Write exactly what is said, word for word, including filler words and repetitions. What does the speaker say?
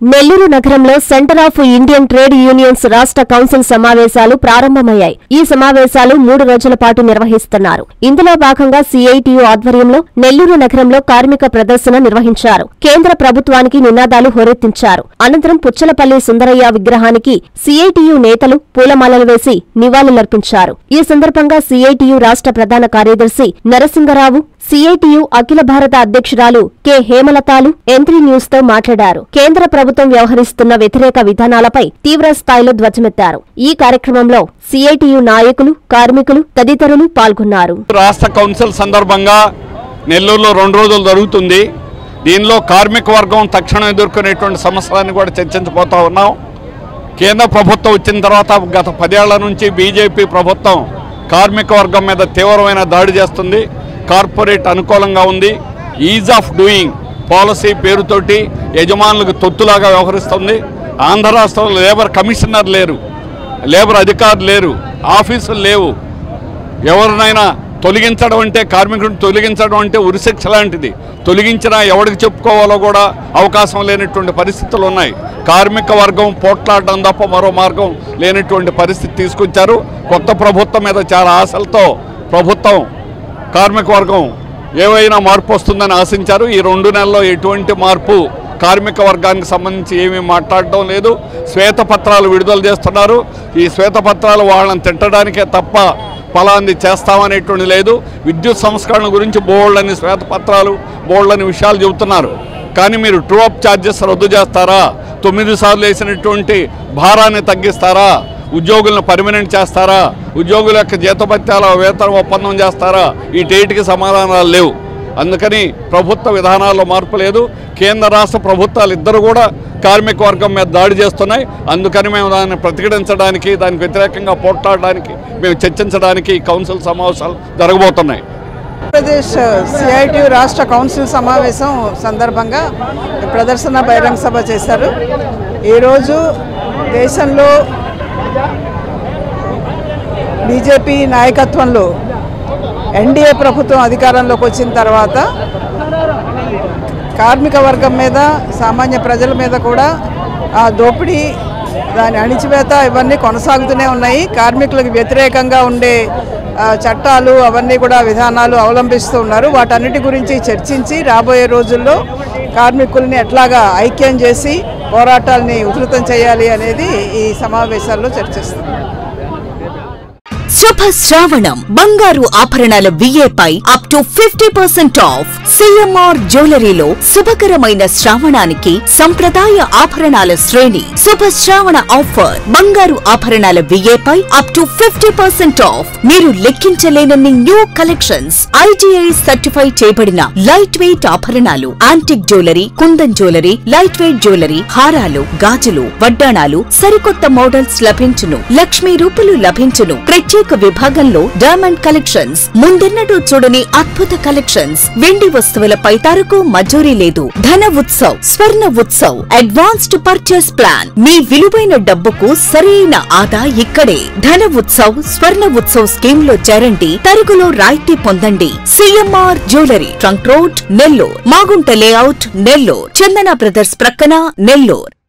నెల్లూరు నగరంలో centre of Indian trade unions రాష్ట్ర council సమావేశాలు ప్రారంభమయ్యాయి. ఈ సమావేశాలు మూడు రోజుల పాటు నిర్వహిస్తున్నారు. ఇందులో భాగంగా సీఐటీయూ ఆధ్వర్యంలో నెల్లూరు నగరంలో కార్మిక ప్రదర్శన నిర్వహించారు. కేంద్ర ప్రభుత్వానికి నినాదాలు హోరెత్తించారు. అనంతరం పుచ్చలపల్లి సుందరయ్య విగ్రహానికి సీఐటీయూ నేతలు పూలమాలలు వేసి నివాళులర్పించారు. ఈ సందర్భంగా సీఐటీయూ రాష్ట్ర ప్రధాన కార్యదర్శి నరసింగరావు, సీఐటీయూ అఖిల భారత అధ్యక్షురాలు కె హేమలతాలు ఎంత్రీ న్యూస్ తో మాట్లాడారు. కేంద్ర ప్రభుత్వం వ్యవహరిస్తున్న వ్యతిరేక విధానాలపై తీవ్ర స్థాయిలో ధ్వజమెత్తారు. ఈ కార్యక్రమంలో సీఐటీయూ నాయకులు, కార్మికులు తదితరులు పాల్గొన్నారు. రాష్ట్ర కౌన్సిల్ సందర్భంగా నెల్లూరులో రెండు రోజులు జరుగుతుంది. దీనిలో కార్మిక వర్గం తక్షణం ఎదుర్కొనేటువంటి సమస్యలను కూడా చర్చించబోతా ఉన్నాం. కేంద్ర ప్రభుత్వం వచ్చిన తర్వాత గత పదేళ్ల నుంచి బీజేపీ ప్రభుత్వం కార్మిక వర్గం మీద తీవ్రమైన దాడి చేస్తుంది. కార్పొరేట్ అనుకూలంగా ఉంది. ఈజ్ ఆఫ్ డూయింగ్ పాలసీ పేరుతోటి యజమానులకు తొత్తులాగా వ్యవహరిస్తుంది. ఆంధ్ర రాష్ట్రంలో లేబర్ కమిషనర్ లేరు, లేబర్ అధికారులు లేరు, ఆఫీసులు లేవు. ఎవరినైనా తొలగించడం అంటే, కార్మికుడిని తొలగించడం అంటే ఉరిశిక్ష లాంటిది. తొలగించినా ఎవరికి చెప్పుకోవాలో కూడా అవకాశం లేనటువంటి పరిస్థితులు ఉన్నాయి. కార్మిక వర్గం పోట్లాడడం తప్ప మరో మార్గం లేనటువంటి పరిస్థితి తీసుకొచ్చారు. కొత్త ప్రభుత్వం మీద చాలా ఆశలతో ప్రభుత్వం కార్మిక వర్గం ఏవైనా మార్పు వస్తుందని ఆశించారు. ఈ రెండు నెలల్లో ఎటువంటి మార్పు కార్మిక వర్గానికి సంబంధించి ఏమీ మాట్లాడడం లేదు. శ్వేతపత్రాలు విడుదల చేస్తున్నారు. ఈ శ్వేతపత్రాలు వాళ్ళని తిట్టడానికే తప్ప ఫలాంది చేస్తామనేటువంటి లేదు. విద్యుత్ సంస్కరణ గురించి బోల్డని శ్వేతపత్రాలు, బోల్డని విషయాలు చెబుతున్నారు. కానీ మీరు ట్రూ అప్ ఛార్జెస్ రద్దు చేస్తారా? తొమ్మిది సార్లు వేసినటువంటి భారాన్ని తగ్గిస్తారా? ఉద్యోగులను పర్మనెంట్ చేస్తారా? ఉద్యోగుల యొక్క జీతభత్యాల వేతన ఒప్పందం చేస్తారా? వీటేటికి సమాధానాలు లేవు. అందుకని ప్రభుత్వ విధానాల్లో మార్పు లేదు. కేంద్ర రాష్ట్ర ప్రభుత్వాలు ఇద్దరు కూడా కార్మిక వర్గం మీద దాడి చేస్తున్నాయి. అందుకని మేము దాన్ని ప్రతిఘటించడానికి, దానికి వ్యతిరేకంగా పోట్లాడడానికి, మేము చర్చించడానికి కౌన్సిల్ సమావేశాలు జరగబోతున్నాయి. ఆంధ్రప్రదేశ్ సిఐటియు రాష్ట్ర కౌన్సిల్ సమావేశం సందర్భంగా ప్రదర్శన బహిరంగ సభ చేశారు. ఈరోజు దేశంలో బీజేపీ నాయకత్వంలో ఎన్డీఏ ప్రభుత్వం అధికారంలోకి వచ్చిన తర్వాత కార్మిక వర్గం మీద, సామాన్య ప్రజల మీద కూడా ఆ దోపిడీ, దాని అణిచివేత ఇవన్నీ కొనసాగుతూనే ఉన్నాయి. కార్మికులకు వ్యతిరేకంగా ఉండే చట్టాలు అవన్నీ కూడా విధానాలు అవలంబిస్తూ ఉన్నారు. వాటన్నిటి గురించి చర్చించి రాబోయే రోజుల్లో కార్మికుల్ని ఎట్లాగా ఐక్యం చేసి పోరాటాలని ఉధృతం చేయాలి అనేది ఈ సమావేశాల్లో చర్చిస్తాం. శుభ శ్రావణం బంగారు ఆభరణాల విఏపై up to fifty percent off. CMR జ్యువెలరీలో శుభకరమైన శ్రావణానికి సంప్రదాయ ఆభరణాల శ్రేణి. శుభ శ్రావణ ఆఫర్ బంగారు ఆభరణాల విఏపై up to fifty percent off. మీరు లెక్కించలేనన్ని న్యూ కలెక్షన్స్, ఐజీఐ సర్టిఫై చేయబడిన లైట్ వెయిట్ ఆభరణాలు, antique jewellery, kundan jewellery, light weight jewellery, హారాలు, గాజులు, వడ్డాణాలు, సరికొత్త మోడల్స్ లభించును. లక్ష్మీ రూపులు లభించును. ప్రత్యేక విభాగంలో డైమండ్ కలెక్షన్స్, ముందెన్నడూ చూడని అద్భుత కలెక్షన్స్. వెండి వస్తువులపై తరకు మజూరీ లేదు. Dhana Utsav, Swarna Utsav, advanced purchase plan. మీ విలువైన డబ్బుకు సరైన ఆదా ఇక్కడే. ధన ఉత్సవ్, స్వర్ణ ఉత్సవ్ స్కీమ్ లో చేరండి. తరుగులో రాయితీ పొందండి. CMR jewellery, trunk road, Nellore. Magunta layout, Nellore. Chandana brothers ప్రక్కన, నెల్లూరు.